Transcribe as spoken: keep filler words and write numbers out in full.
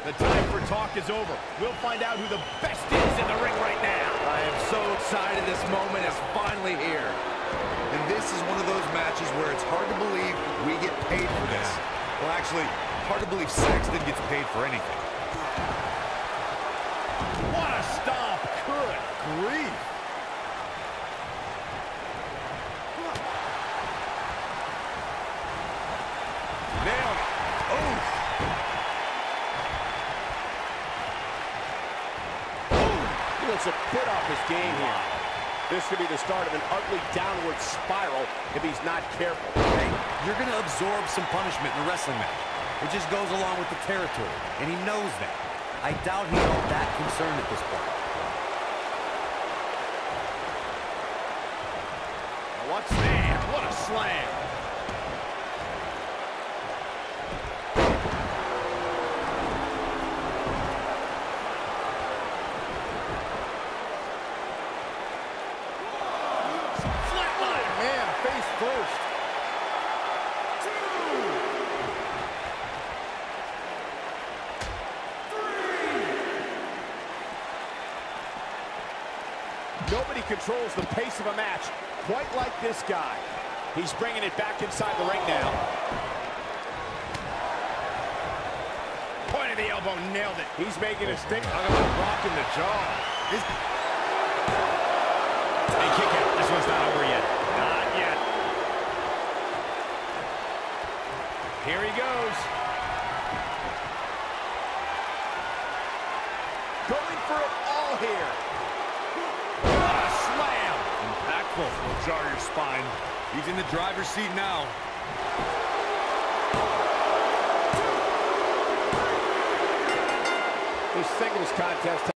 The time for talk is over. We'll find out who the best is in the ring right now. I am so excited this moment is finally here. And this is one of those matches where it's hard to believe we get paid for this. Well, actually, hard to believe Saxton gets paid for anything. What a stomp. Good grief. Nailed it. Oof. He looks a bit off his game here. This could be the start of an ugly downward spiral if he's not careful. Hey, you're going to absorb some punishment in a wrestling match. It just goes along with the territory, and he knows that. I doubt he's all that concerned at this point. What's man? What a slam. Flatliner. Man, face first. Nobody controls the pace of a match quite like this guy. He's bringing it back inside the ring now. Point of the elbow, nailed it. He's making a stick. Talk about rocking the jaw. This... Hey, kick out. This one's not over yet. Not yet. Here he goes. Going for it all here. What a slam. Impactful. Will jar your spine. He's in the driver's seat now. This singles contest